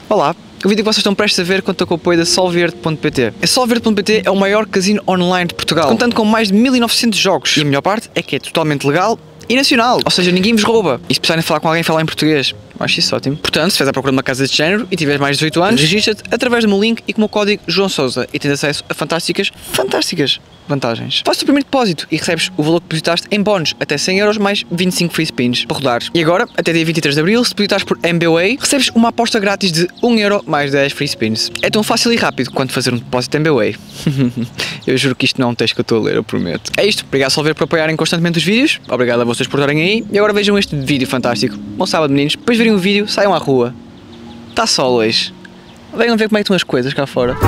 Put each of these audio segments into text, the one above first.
Olá, o vídeo que vocês estão prestes a ver conta com o apoio da Solverde.pt. A Solverde.pt é o maior casino online de Portugal, contando com mais de 1900 jogos. E a melhor parte é que é totalmente legal e nacional, ou seja, ninguém vos rouba. E se precisarem falar com alguém, falar em português. Acho isso ótimo. Portanto, se estiveres à procura de uma casa deste género e tiveres mais de 18 anos, registra-te através do meu link e com o meu código João Sousa e tens acesso a fantásticas vantagens. Faz o teu primeiro depósito e recebes o valor que depositaste em bónus até 100 euros mais 25 free spins para rodares. E agora, até dia 23 de Abril, se depositares por MBWay, recebes uma aposta grátis de 1 euro mais 10 free spins. É tão fácil e rápido quanto fazer um depósito MBWay. Eu juro que isto não é um texto que eu estou a ler, eu prometo. É isto, obrigado Solver por apoiarem constantemente os vídeos, obrigado a vocês por estarem aí e agora vejam este vídeo fantástico. Bom sábado meninos, depois de verem o vídeo, saiam à rua. Está sol hoje. Venham ver como é que estão as coisas cá fora.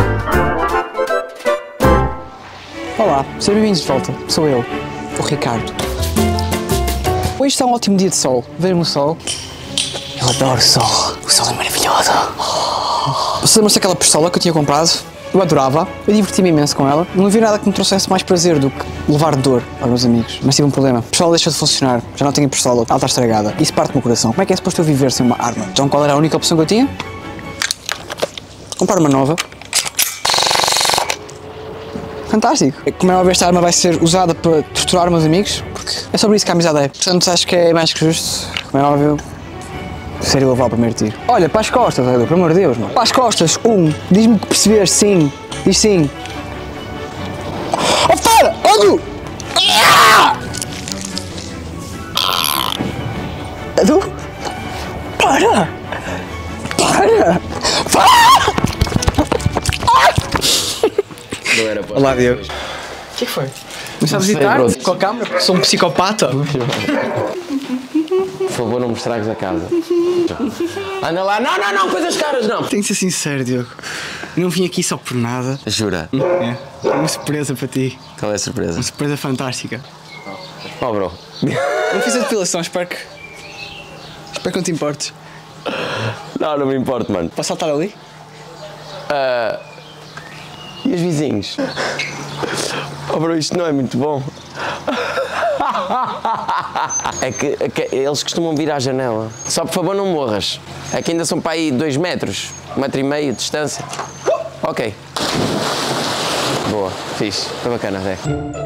Olá, sejam bem-vindos de volta. Sou eu, o Ricardo. Hoje está um ótimo dia de sol. Vejam o sol. Eu adoro o sol. O sol é maravilhoso. Vocês lembram-se daquela pistola que eu tinha comprado? Eu adorava, eu diverti-me imenso com ela. Não havia nada que me trouxesse mais prazer do que levar dor aos meus amigos. Mas tive um problema. A pistola deixou de funcionar. Já não tenho pistola. Ela está estragada. Isso parte do meu coração. Como é que é suposto eu viver sem uma arma? Então qual era a única opção que eu tinha? Comprar uma nova. Fantástico. Como é óbvio, esta arma vai ser usada para torturar meus amigos, porque é sobre isso que a amizade é. Portanto, acho que é mais que justo, como é óbvio, ser eu a levar o primeiro tiro. Olha, para as costas, Edu, pelo amor de Deus, mano. Para as costas, diz-me que perceberes, sim. Diz sim. Oh, para! Edu! Edu? Para! Olá, Diego. O que é que foi? Não sabes editar com a câmera? Porque sou um psicopata. Por favor, não me estragues a casa. Anda lá, não, coisas caras não. Tenho que ser sincero, Diogo. Eu não vim aqui só por nada. Jura? É uma surpresa para ti. Qual é a surpresa? Uma surpresa fantástica. Oh, bro. Não fiz a depilação, espero que não te importes. Não me importo, mano. Posso saltar ali? E os vizinhos? Oh, bro, isto não é muito bom. É que eles costumam vir à janela. Só por favor não morras. É que ainda são para aí 2 metros, 1,5 metro de distância. Ok. Boa, fixe. Foi bacana, Zé.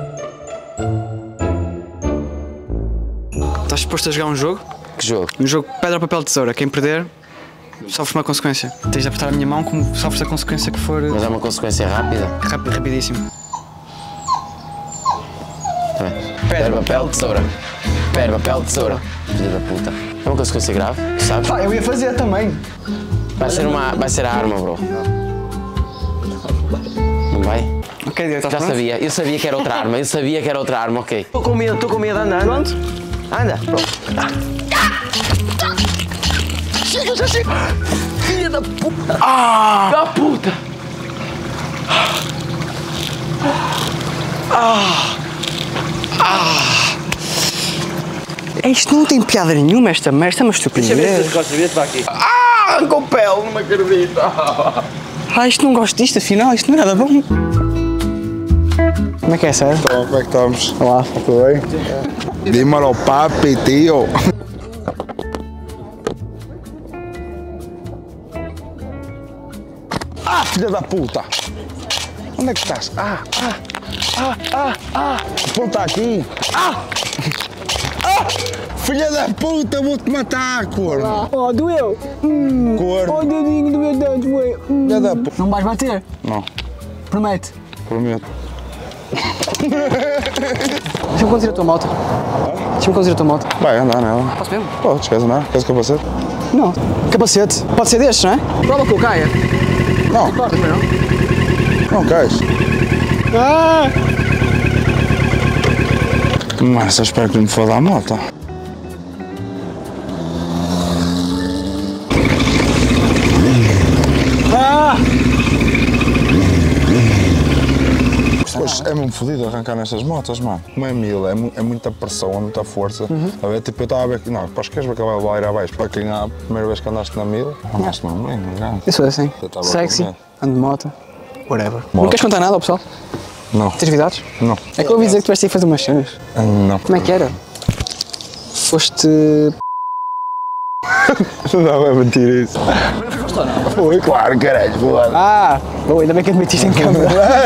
Estás disposto a jogar um jogo? Que jogo? Um jogo pedra, papel, tesoura. Quem perder, sofres uma consequência. Tens de apertar a minha mão como sofres a consequência que for... Mas é uma consequência rápida? Rapidíssimo. Tá bem. Pedra, papel, tesoura. Pedra, papel, tesoura. Filha da puta. É uma consequência grave, tu sabes? Pá, eu ia fazer também. Vai ser a arma, bro. Não vai? Ok, Diego, estás Já pronto? sabia, eu sabia que era outra arma, ok. Estou com medo, anda. Pronto? Anda. Chega, já chega. Filha da puta. Da puta. Isto não tem piada nenhuma, esta merda, é uma estupidez. Arrancou o pele, não me acredito. Isto não gosto disto, afinal, isto não é nada bom. Como é que é, sério? Então, como é que estamos? Olá. Tudo bem? Dímelo, papi, tio. Ah, filha da puta! Onde é que estás? Ponta aqui! Filha da puta, vou-te matar, corno! Oh, doeu! Corno! Oh, dedinho do meu dedo, doeu! Filha da puta! Não vais bater? Não, Promete. prometo. Deixa-me conduzir a tua moto. Deixa-me conduzir a tua moto. Vai andar nela. Posso mesmo? Podes, queres andar? Queres capacete? Não. Capacete. Pode ser destes, não é? Prova que eu caia. Não, Corta, não? não cais. Mas eu espero que não me foda a moto. Pois é mesmo fodido arrancar nestas motas, mano. Como é 1000, é muita pressão, é muita força. A ver, tipo, eu estava a ver que. Não, para queres ver que ela vai ir abaixo? Para quem a primeira vez que andaste na 1000, andaste mesmo bem, não engano. Eu sou assim. Eu estava Sexy, com medo. ando de moto, whatever. Não Moto. queres contar nada ao pessoal? Não. Tens novidades? Não. É que eu ouvi dizer que tu vais ter que fazer umas cenas. Não. Como é que era? Foste... Não, é mentira isso. Foi, claro, caralho, foda. Ah, bom, ainda bem que admitiste em câmera.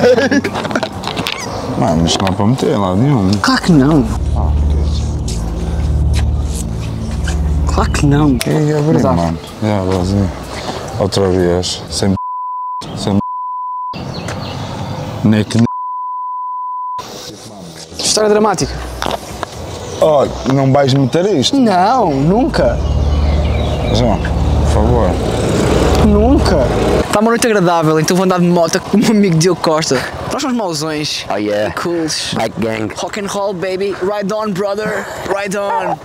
Mano, isto não é para meter em lado nenhum. Claro que não. Claro que não. Quem ia abrir, mano? Já, vazio. Outra vez. Sem Nick. História dramática. Oh, não vais meter isto? Não, nunca. João, por favor. Nunca. Está uma noite agradável, então vou andar de moto com o meu amigo Diogo Costa. Nós somos mauzões. Oh yeah. Cools. Bike gang. Rock and roll, baby. Ride on, brother. Ride on.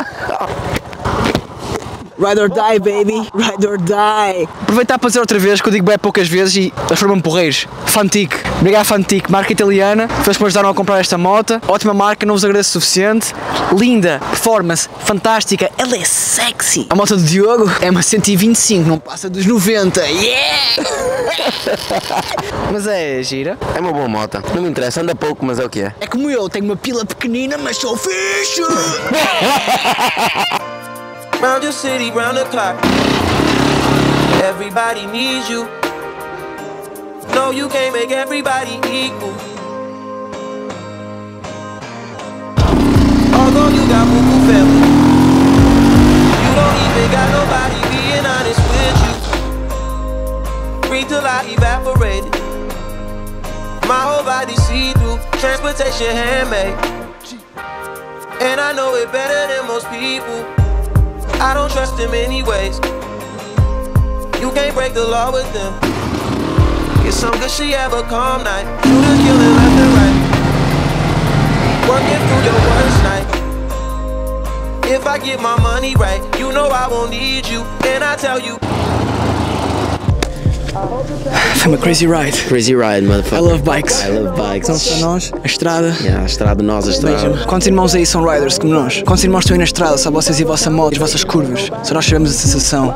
Ride or die, baby. Ride or die. Aproveitar para dizer outra vez, que eu digo bem poucas vezes e transforma-me em porreiros. Fantic. Obrigado, Fantic. Marca italiana. Vocês que me ajudaram a comprar esta moto. Ótima marca, não vos agradeço o suficiente. Linda. Performance. Fantástica. Ela é sexy. A moto do Diogo é uma 125, não passa dos 90. Yeah! Mas é gira. É uma boa moto. Não me interessa, anda pouco, mas é o que é. É como eu, tenho uma pila pequenina, mas sou fixe. Round your city, round the clock. Everybody needs you. No, you can't make everybody equal. Although you got boo-boo family, you don't even got nobody being honest with you. Free till I evaporated. My whole body see-through. Transportation handmade. And I know it better than most people. I don't trust them anyways. You can't break the law with them. Get some good shit, have a calm night. Shooters killing left and right. Working through your worst night. If I get my money right, you know I won't need you. And I tell you, Foi uma crazy ride. Crazy ride, motherfucker. I love bikes. I love bikes. São para nós, a estrada. Yeah, a estrada, nós, a estrada. Beijam. Quantos irmãos aí são riders como nós? Quantos irmãos estão aí na estrada? Só vocês e a vossa moto, as vossas curvas. Só nós sabemos a sensação.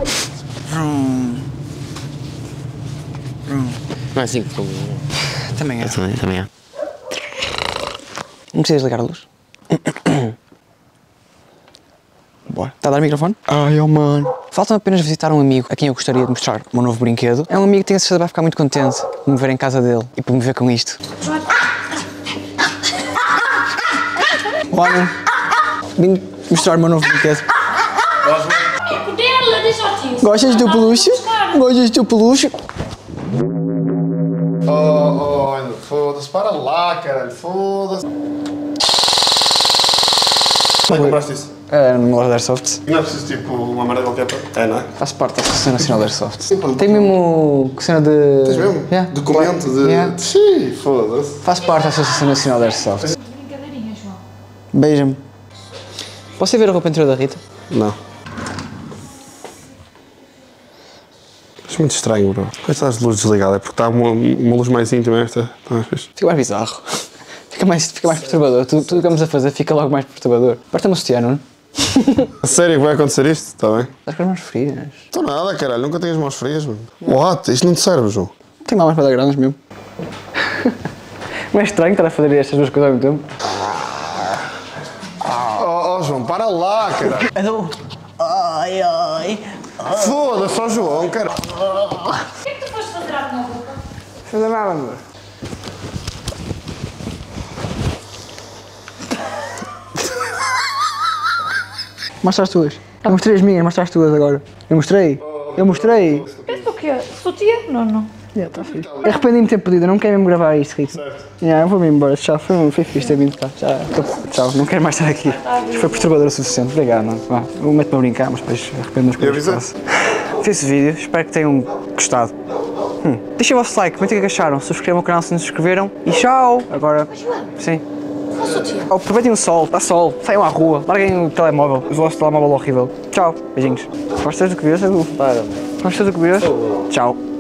Não é assim que como. Também é. Também é. Não precisas ligar a luz? Bora. Está a dar o microfone? Ai, oh mano. Falta-me apenas visitar um amigo a quem eu gostaria de mostrar o meu novo brinquedo. É um amigo que tenho a certeza vai ficar muito contente por me ver em casa dele e por me ver com isto. Olha, vim mostrar o meu novo brinquedo. Gostas do peluche? Gostas do peluche? Oh, foda-se, para lá, caralho, foda-se. Onde compraste isso? No loja de Airsoft. Não é preciso tipo uma merda qualquer para. É, não é? Faz parte da Associação Nacional de Airsoft. Tem mesmo cena de... Tens mesmo? Yeah. Documento de. Yeah. Sim, foda-se. Faz parte da Associação Nacional de Airsoft. Brincadeirinha, João. Beija-me. Posso ir ver a roupa interior da Rita? Não. Acho muito estranho, bro. Por que estás de luz desligada? É porque está uma luz mais íntima esta. Está mais fixe. Fica mais bizarro. Fica mais perturbador. Tudo o que estamos a fazer fica logo mais perturbador. Aperta-me o sutiã, não? A sério que vai acontecer isto? Está bem? Estás com as mãos frias. Estou nada, caralho. Nunca tenho as mãos frias, mano. What? Isto não te serve, João. Tenho mamas para dar grandes mesmo. Não é estranho estar a fazer estas duas coisas ao mesmo tempo? Oh, João, para lá, caralho. Ai, ai. Foda-se, ó João, cara. O que é que tu foste fazer à tua roupa? Fazer nada, amor. Mostra as tuas. Eu mostrei as minhas, mostra as tuas agora. Eu mostrei. Pensa o quê? Sutiã? Não. Yeah, tá fixe. Arrependi-me de ter pedido, eu não quero mesmo gravar isto, Rita. Eu vou-me embora, tchau. Foi fixe ter vindo cá. Tchau, não quero mais estar aqui. Isto foi perturbador o suficiente. Obrigado, mano. Vá, eu meto-me a brincar, mas depois arrependo das coisas que faço. Fiz esse vídeo, espero que tenham gostado. Deixem o vosso like, comentem o que acharam, subscrevam o canal se não se inscreveram e tchau! Agora, sim. Aproveitem o sol, está sol, saiam à rua, larguem o telemóvel, o vosso telemóvel horrível. Tchau, beijinhos. Gostas do que viras, Edu? Gostas do que viras? Tchau.